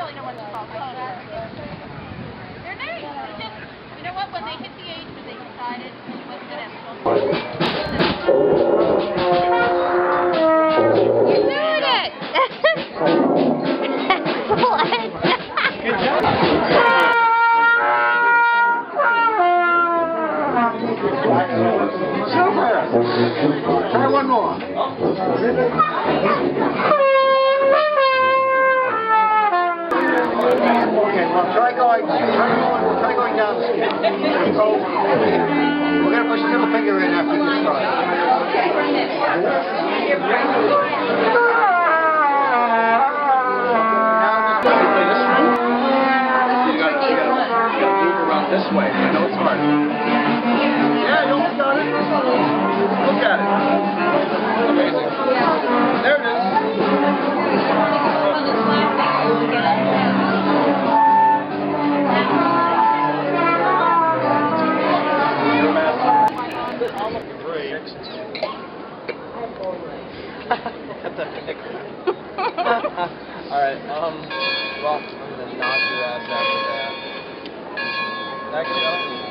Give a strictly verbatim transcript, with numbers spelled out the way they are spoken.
really know what to call them. They're nice. They just, you know what? When they hit the age where they decided she wasn't going to have children. You did it! Excellent! Good job. Super! Try one more. Okay, well, try going, try going, try going down the scale. So, we're going to push the middle finger in after you start. This way. I know it's hard. Yeah, you almost got it. Look at it. Amazing. There it is. Alright, um, well, I'm gonna knock your ass after that. That could go.